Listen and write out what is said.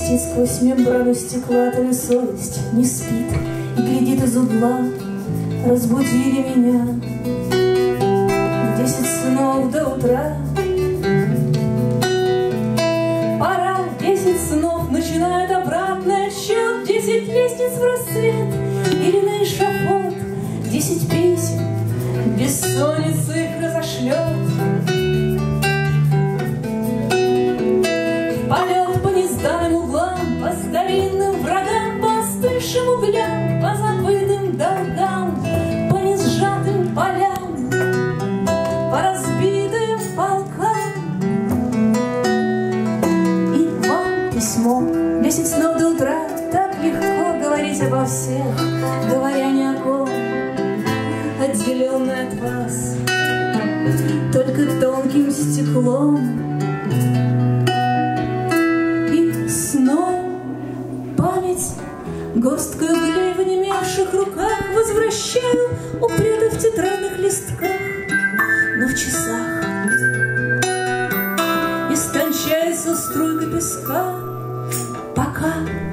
И сквозь мембрану стекла твоя совесть не спит и глядит из угла. Разбудили меня в 10 снов до утра. Пора, 10 снов, начинает обратный отсчет. 10 лестниц в рассвет или на эшафот. 10 писем, бессонница их разошлет. Полет по незданным углам, по старинным врагам, по остывшим углям, по забытым долгам, по несжатым полям, по разбитым полкам. И вам письмо, 10 снов до утра. Так легко говорить обо всех, говоря ни о ком, отделенный от вас только тонким стеклом. Память горсткой углей в онемевших руках возвращаю, упрятав в тетрадных листках. Но в часах истончается струйка песка, пока